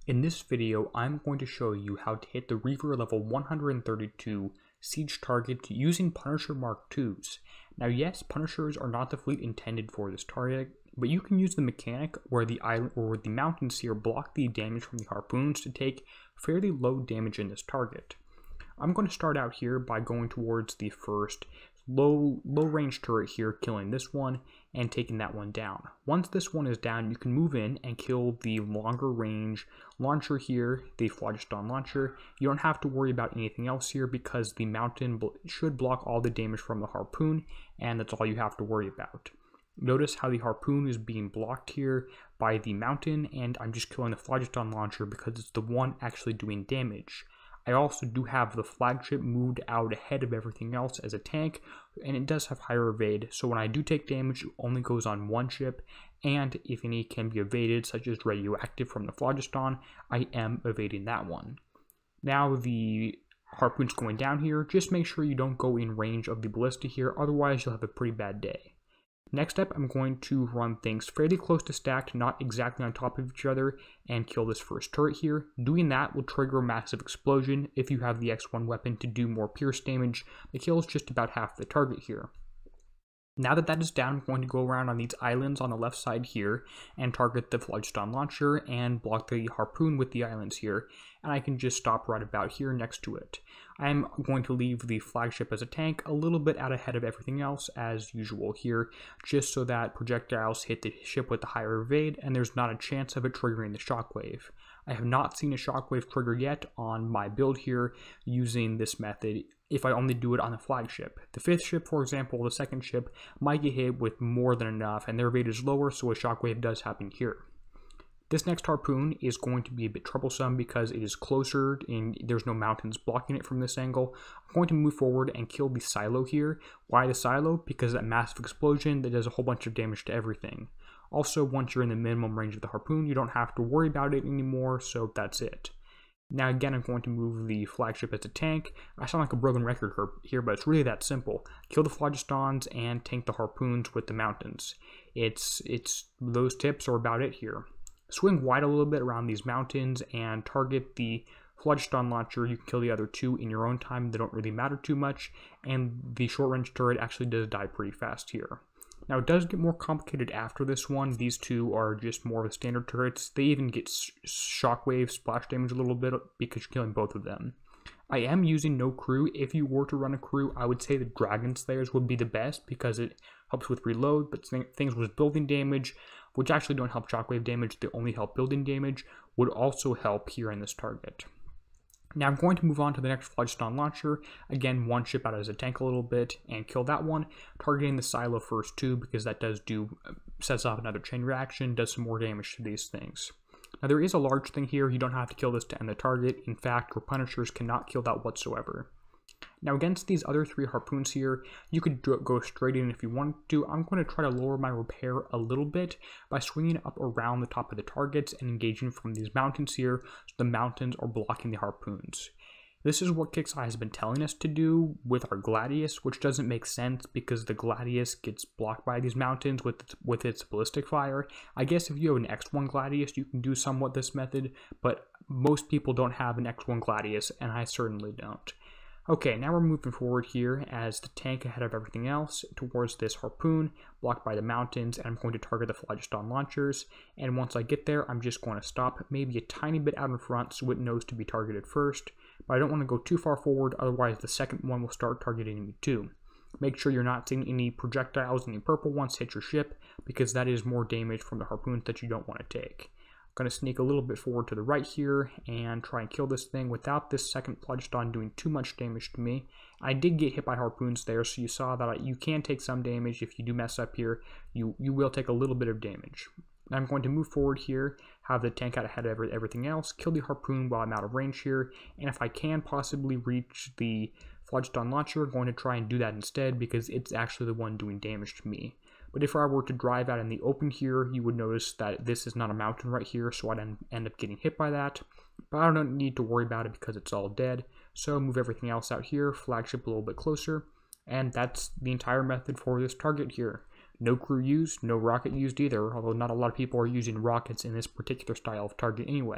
In this video, I'm going to show you how to hit the Reaver level 132 siege target using Punisher Mark IIs. Now yes, Punishers are not the fleet intended for this target, but you can use the mechanic where the island or the mountains here block the damage from the harpoons to take fairly low damage in this target. I'm going to start out here by going towards the first low range turret here, killing this one and taking that one down. Once this one is down, you can move in and kill the longer range launcher here, the phlogiston launcher. You don't have to worry about anything else here because the mountain should block all the damage from the harpoon, and that's all you have to worry about. Notice how the harpoon is being blocked here by the mountain, and I'm just killing the phlogiston launcher because it's the one actually doing damage. I also do have the flagship moved out ahead of everything else as a tank, and it does have higher evade, so when I do take damage, it only goes on one ship, and if any can be evaded, such as radioactive from the phlogiston, I am evading that one. Now the harpoon's going down here. Just make sure you don't go in range of the ballista here, otherwise you'll have a pretty bad day. Next up, I'm going to run things fairly close to stacked, not exactly on top of each other, and kill this first turret here. Doing that will trigger a massive explosion if you have the X1 weapon to do more pierce damage that kills just about half the target here. Now that that is down, I'm going to go around on these islands on the left side here and target the phlogiston launcher and block the harpoon with the islands here, and I can just stop right about here next to it. I'm going to leave the flagship as a tank a little bit out ahead of everything else as usual here, just so that projectiles hit the ship with the higher evade and there's not a chance of it triggering the shockwave. I have not seen a shockwave trigger yet on my build here using this method if I only do it on the flagship. The fifth ship, for example, the second ship, might get hit with more than enough and their evade is lower, so a shockwave does happen here. This next harpoon is going to be a bit troublesome because it is closer and there's no mountains blocking it from this angle. I'm going to move forward and kill the silo here. Why the silo? Because that massive explosion that does a whole bunch of damage to everything. Also, once you're in the minimum range of the harpoon, you don't have to worry about it anymore, so that's it. Now again, I'm going to move the flagship as a tank. I sound like a broken record here, but it's really that simple. Kill the phlogistons and tank the harpoons with the mountains. Those tips are about it here. Swing wide a little bit around these mountains and target the phlogiston launcher. You can kill the other two in your own time. They don't really matter too much, and the short range turret actually does die pretty fast here. Now it does get more complicated after this one. These two are just more of the standard turrets. They even get shockwave splash damage a little bit because you're killing both of them. I am using no crew. If you were to run a crew, I would say the Dragon Slayers would be the best because it helps with reload, but things with building damage, which actually don't help shockwave damage, they only help building damage, would also help here in this target. Now I'm going to move on to the next phlogiston launcher. Again, one ship out as a tank a little bit and kill that one, targeting the silo first too because that sets off another chain reaction, does some more damage to these things. Now there is a large thing here. You don't have to kill this to end the target. In fact, your Punishers cannot kill that whatsoever. Now against these other three harpoons here, you could go straight in if you want to. I'm going to try to lower my repair a little bit by swinging up around the top of the targets and engaging from these mountains here, so the mountains are blocking the harpoons. This is what Kixeye has been telling us to do with our Gladius, which doesn't make sense because the Gladius gets blocked by these mountains with its ballistic fire. I guess if you have an X1 Gladius, you can do somewhat this method, but most people don't have an X1 Gladius, and I certainly don't. Okay, now we're moving forward here as the tank ahead of everything else towards this harpoon, blocked by the mountains, and I'm going to target the phlogiston launchers. And once I get there, I'm just going to stop maybe a tiny bit out in front so it knows to be targeted first. But I don't want to go too far forward, otherwise the second one will start targeting me too. Make sure you're not seeing any projectiles, any purple ones hit your ship, because that is more damage from the harpoons that you don't want to take. Going to sneak a little bit forward to the right here and try and kill this thing without this second phlogiston doing too much damage to me. I did get hit by harpoons there, so you saw that you can take some damage. If you do mess up here, you will take a little bit of damage. I'm going to move forward here, have the tank out ahead of everything else, kill the harpoon while I'm out of range here, and if I can possibly reach the phlogiston launcher, I'm going to try and do that instead because it's actually the one doing damage to me. But if I were to drive out in the open here, you would notice that this is not a mountain right here, so I'd end up getting hit by that. But I don't need to worry about it because it's all dead. So move everything else out here, flagship a little bit closer, and that's the entire method for this target here. No crew used, no rocket used either, although not a lot of people are using rockets in this particular style of target anyway.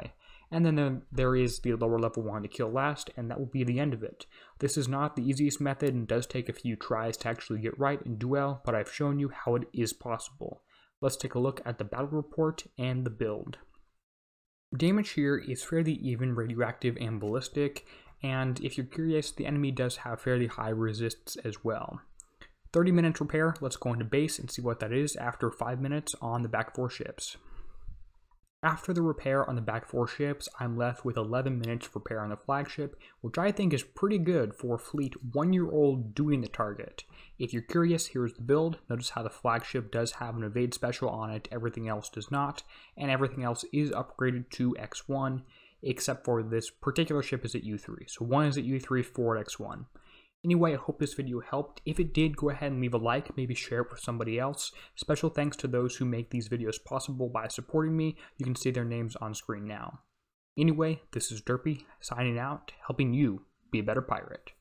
and then there is the lower level one to kill last, and that will be the end of it. This is not the easiest method and does take a few tries to actually get right and do well, but I've shown you how it is possible. Let's take a look at the battle report and the build. Damage here is fairly even radioactive and ballistic, and if you're curious, the enemy does have fairly high resists as well. 30 minutes repair, let's go into base and see what that is after 5 minutes on the back 4 ships. After the repair on the back 4 ships, I'm left with 11 minutes repair on the flagship, which I think is pretty good for a fleet 1 year old doing the target. If you're curious, here's the build. Notice how the flagship does have an evade special on it, everything else does not, and everything else is upgraded to X1, except for this particular ship is at U3. So 1 is at U3, 4 at X1. Anyway, I hope this video helped. If it did, go ahead and leave a like, maybe share it with somebody else. Special thanks to those who make these videos possible by supporting me. You can see their names on screen now. Anyway, this is Derpy, signing out, helping you be a better pirate.